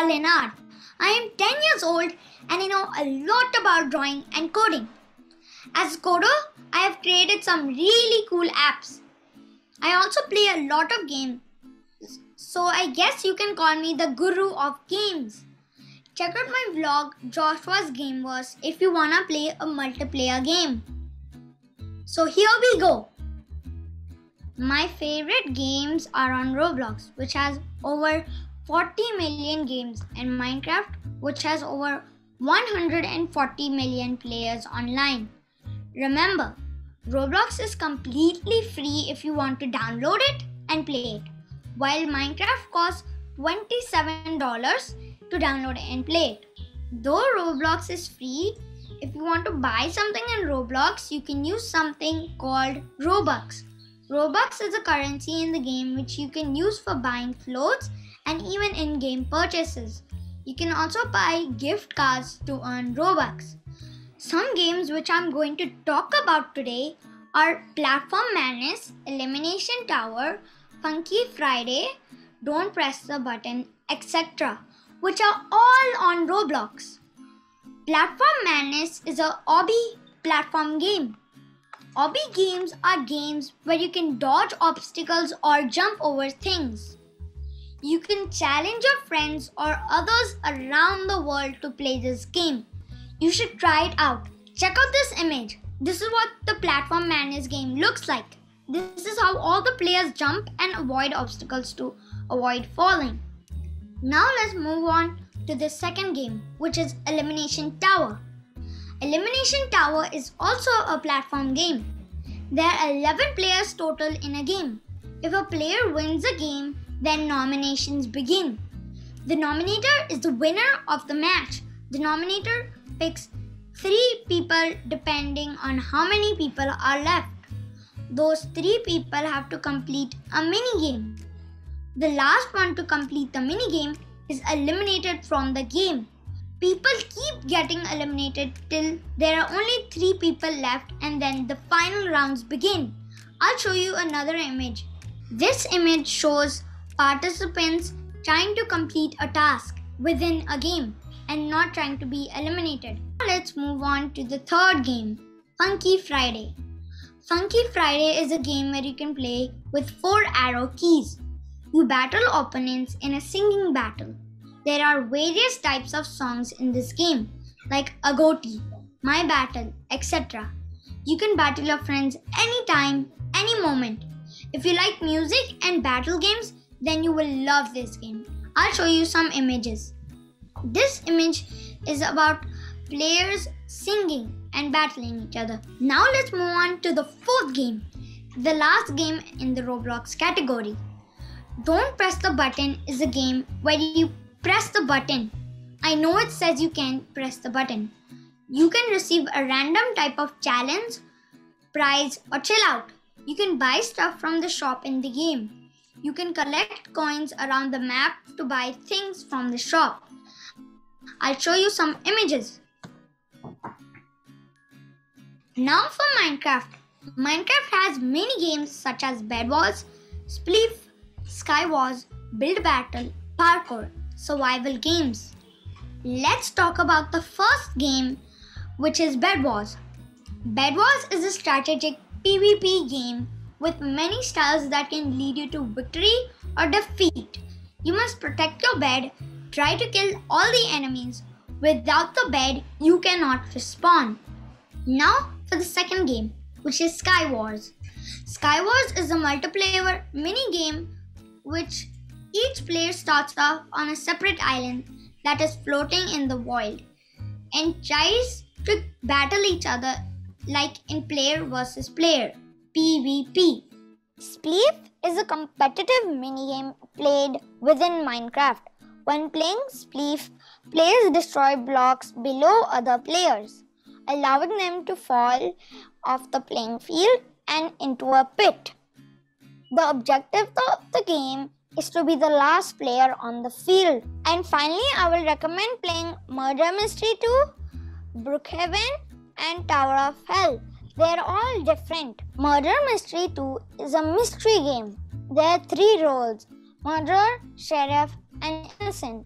Leonard. I am 10 years old and I know a lot about drawing and coding. As a coder, I have created some really cool apps. I also play a lot of games, so I guess you can call me the guru of games. Check out my vlog Joshua's Gameverse if you wanna play a multiplayer game. So here we go. My favorite games are on Roblox, which has over 40 million games, and Minecraft, which has over 140 million players online. Remember, Roblox is completely free if you want to download it and play it, while Minecraft costs $27 to download and play it. Though Roblox is free, if you want to buy something in Roblox, you can use something called Robux. Robux is a currency in the game which you can use for buying clothes and even in-game purchases. You can also buy gift cards to earn Robux. Some games which I'm going to talk about today are Platform Madness, Elimination Tower, Funky Friday, Don't Press the Button, etc., which are all on Roblox. Platform Madness is a obby platform game. Obby games are games where you can dodge obstacles or jump over things. You can challenge your friends or others around the world to play this game. You should try it out. Check out this image. This is what the Platform Madness game looks like. This is how all the players jump and avoid obstacles to avoid falling. Now let's move on to the second game, which is Elimination Tower. Elimination Tower is also a platform game. There are 11 players total in a game. If a player wins a game, then nominations begin. The nominator is the winner of the match. The nominator picks 3 people depending on how many people are left. Those 3 people have to complete a mini game. The last one to complete the mini game is eliminated from the game. People keep getting eliminated till there are only 3 people left, and then the final rounds begin. I'll show you another image. This image shows participants trying to complete a task within a game and not trying to be eliminated. Now let's move on to the third game, Funky Friday. Funky Friday is a game where you can play with 4 arrow keys. You battle opponents in a singing battle. There are various types of songs in this game, like Agoti, My Battle, etc. You can battle your friends anytime, any moment. If you like music and battle games, then you will love this game. I'll show you some images. This image is about players singing and battling each other. Now let's move on to the fourth game, the last game in the Roblox category. Don't Press the Button is a game where you press the button. I know it says you can press the button. You can receive a random type of challenge, prize, or chill out. You can buy stuff from the shop in the game. You can collect coins around the map to buy things from the shop. I'll show you some images. Now for Minecraft. Minecraft has many games such as Bed Wars, Spleef, Skywars, Build Battle, Parkour, survival games. Let's talk about the first game, which is Bed Wars. Bed Wars is a strategic PvP game with many styles that can lead you to victory or defeat. You must protect your bed, try to kill all the enemies. Without the bed, you cannot respawn. Now for the second game, which is Skywars. Skywars is a multiplayer mini game which each player starts off on a separate island that is floating in the void and tries to battle each other like in player versus player, PvP. Spleef is a competitive minigame played within Minecraft. When playing Spleef, players destroy blocks below other players, allowing them to fall off the playing field and into a pit. The objective of the game is to be the last player on the field. And finally, I will recommend playing Murder Mystery 2, Brookhaven, and Tower of Hell. They are all different. Murder Mystery 2 is a mystery game. There are 3 roles: murderer, sheriff, and innocent.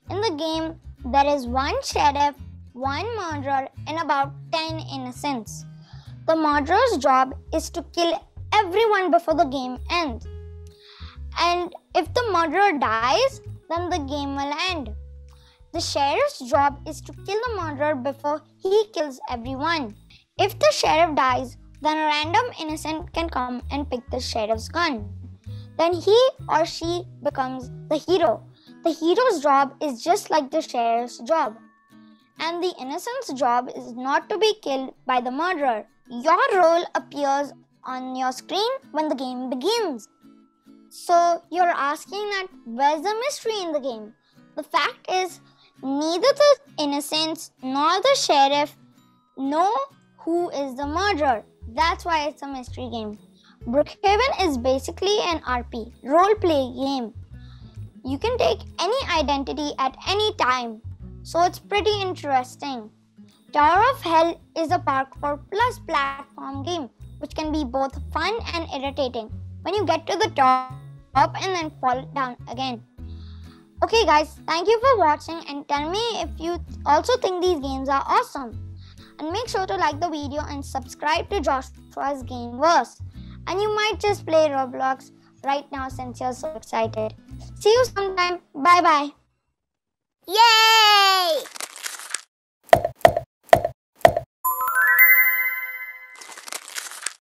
In the game, there is one sheriff, one murderer, and about 10 innocents. The murderer's job is to kill everyone before the game ends. And if the murderer dies, then the game will end. The sheriff's job is to kill the murderer before he kills everyone. If the sheriff dies, then a random innocent can come and pick the sheriff's gun. Then he or she becomes the hero. The hero's job is just like the sheriff's job. And the innocent's job is not to be killed by the murderer. Your role appears on your screen when the game begins. So you're asking that where's the mystery in the game? The fact is, neither the innocents nor the sheriff know who is the murderer. That's why it's a mystery game. Brookhaven is basically an RP, role-play game. You can take any identity at any time, so it's pretty interesting. Tower of Hell is a parkour plus platform game, which can be both fun and irritating when you get to the top and then fall down again. Okay guys, thank you for watching and tell me if you also think these games are awesome. And make sure to like the video and subscribe to Joshua's Gameverse. And you might just play Roblox right now since you're so excited. See you sometime. Bye bye. Yay!